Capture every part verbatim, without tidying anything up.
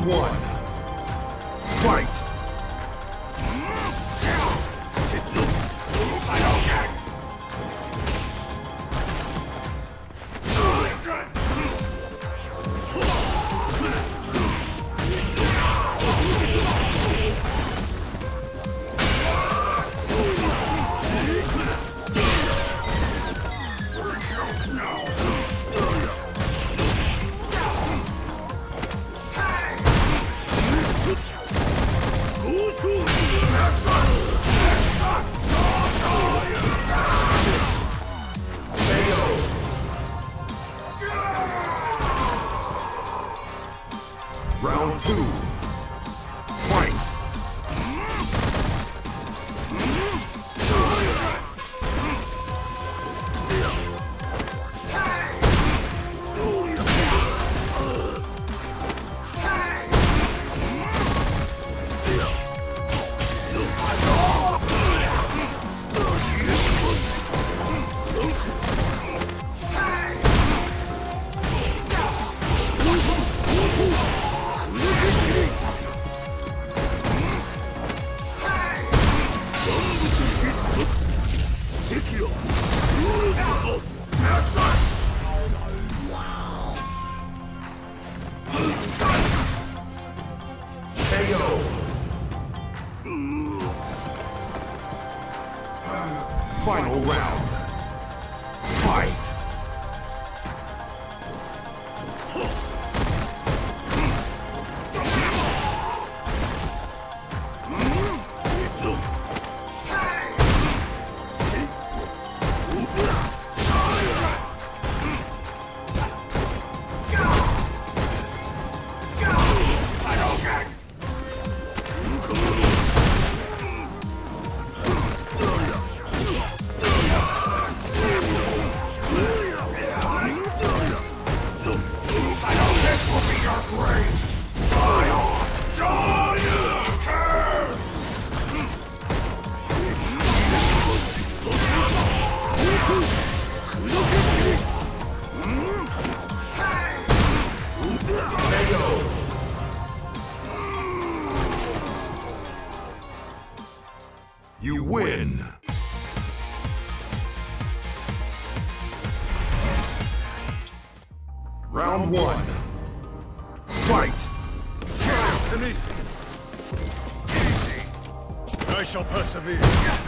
Round one. Fight! Round two. Fight! K O. Final round. Fight! You win! Round one. Fight! Kinesis! Easy! I shall persevere.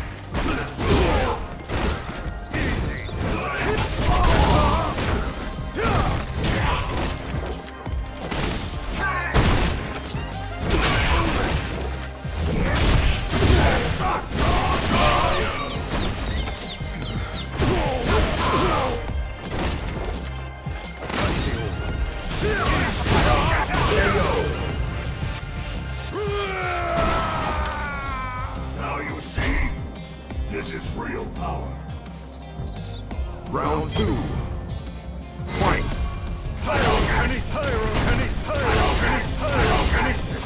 Now you see, this is real power. Round two. Fight! Pyrokinesis! Pyrokinesis! Pyrokinesis! Pyrokinesis!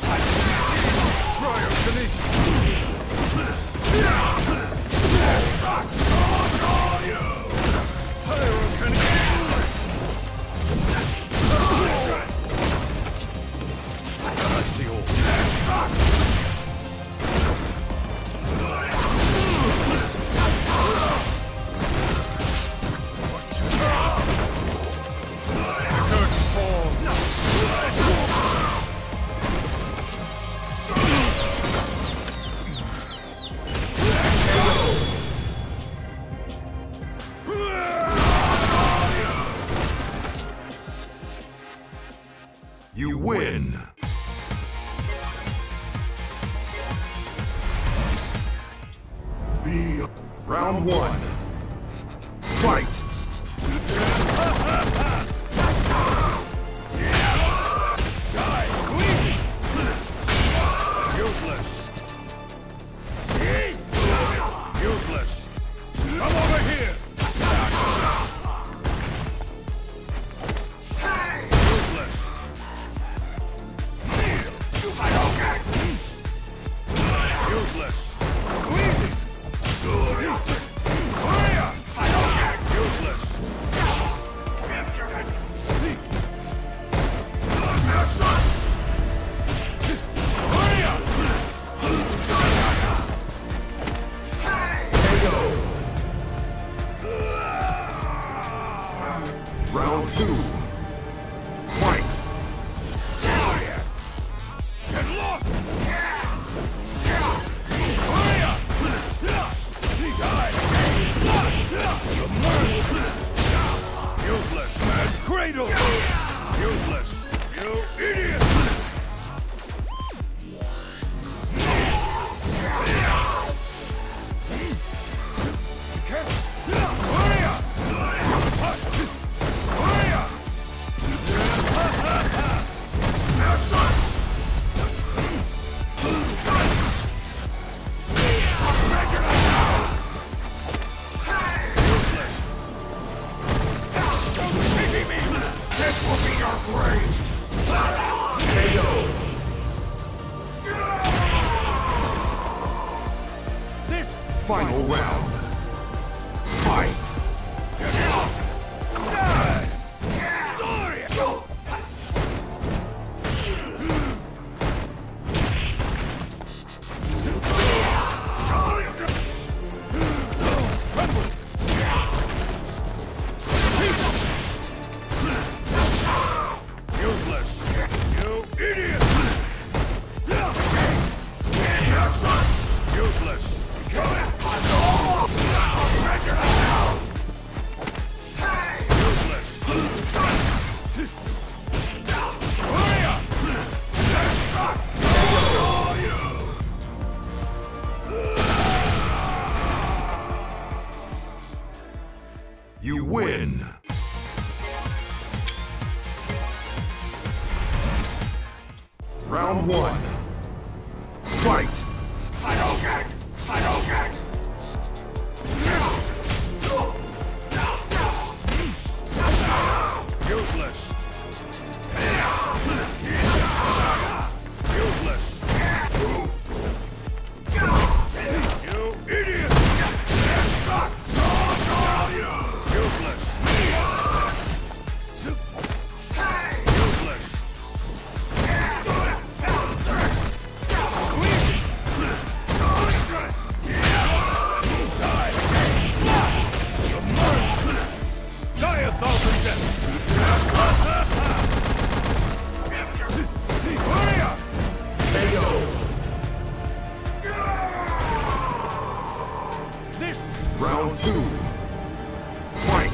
You win! Be Round one. Fight! Useless! Useless! Come over here! Useless! Useless! Useless! Final round. Fight! You win! Round one. Fight! Hadouken! Hadouken! Useless. Useless. You idiot! Useless. Useless. Die a thousand deaths! Hurry up! K O! This Round two. Fight!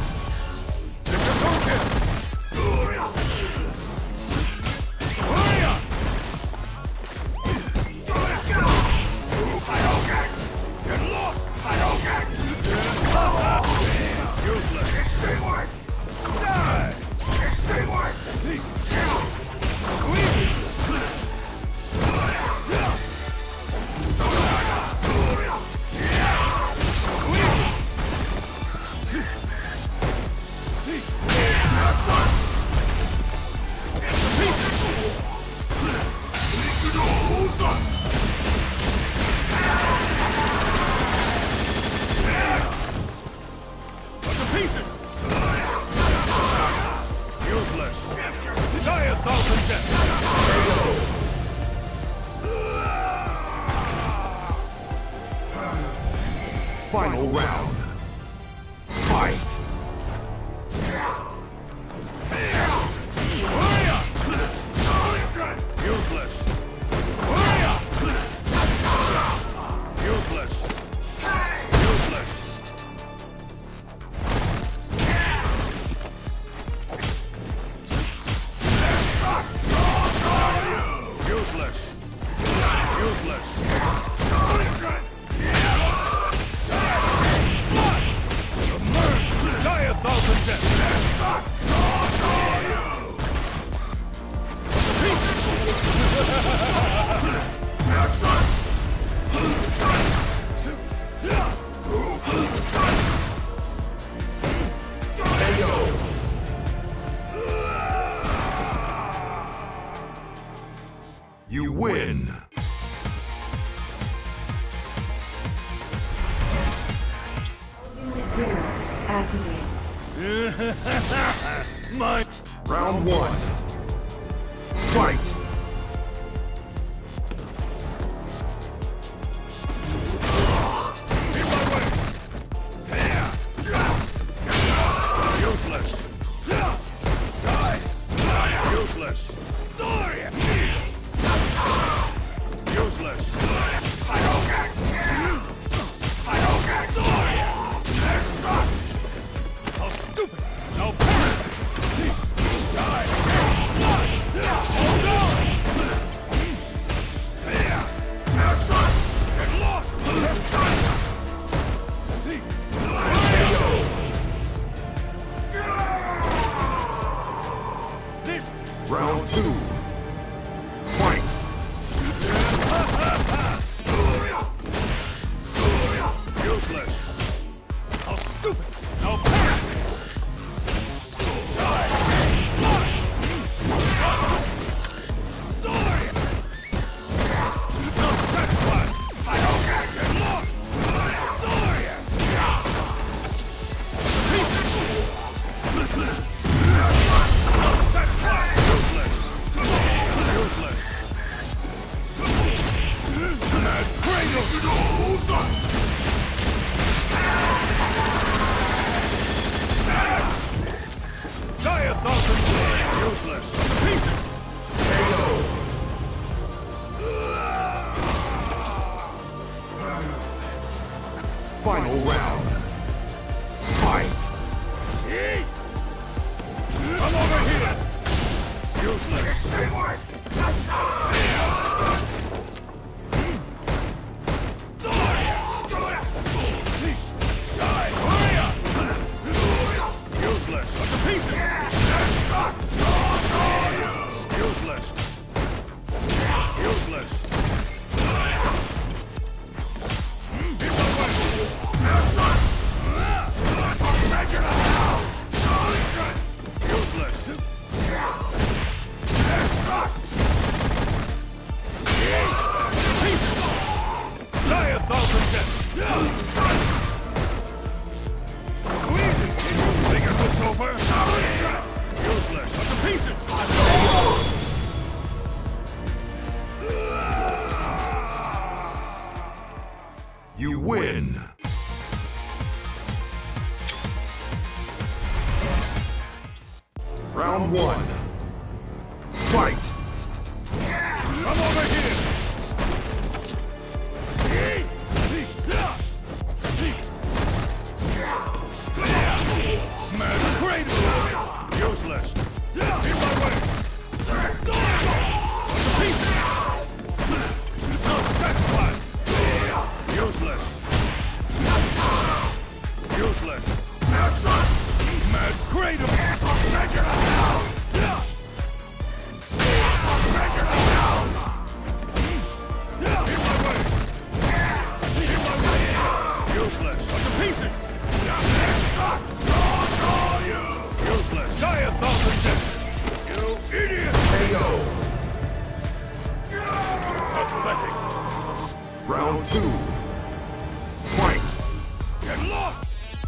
Hurry up! Get lost! Useless! Die! See! Useless! Die a thousand deaths! Final round. Fight! Useless! Useless! Useless! Useless! Useless! Die a thousand deaths! You win! Zero. Activate. My Round one. Fight! useless! Die! Useless! Useless! How stupid! Now perish! See! Die! Hold on! Get lost! See! This Round two. Fight! Final round. Fight! Come over here! Useless! Die! Hurry up! Useless! What's the piece? Useless! Useless! Useless! Die a thousand deaths! Easy! Think of this over? Useless! What's the pieces? You win! Round one. Fight! Come over here! Man, great! Useless! In my way! No, that's fine! Useless! Useless! Mad Kratom! Useless! What's the pieces? Useless! Die a thousand deaths! You idiot! K O! Pathetic! Round two. Fight! Get lost!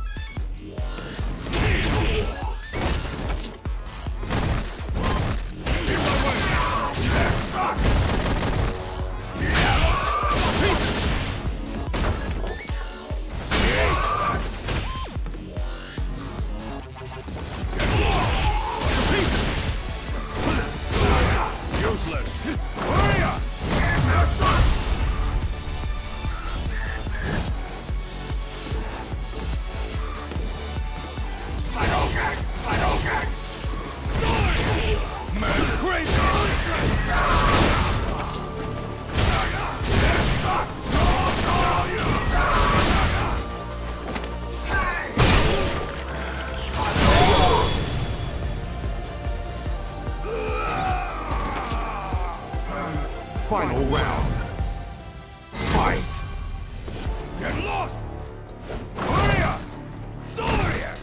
Useless! Hurry up! Man, crazy! Final round. Fight! Get lost! Hurry up! Hurry up!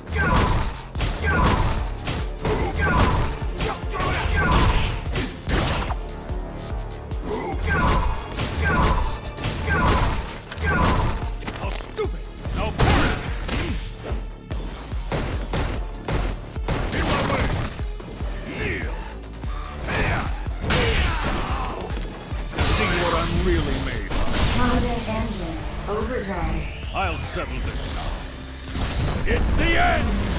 How stupid! Now perish! In my way! Kneel! See what I'm really made of. Combat engine overdrive. I'll settle this now. It's the end!